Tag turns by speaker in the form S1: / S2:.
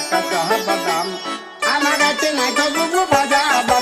S1: একটা চা বাদাম আমার কাছে নাই তো বুবু ভাজা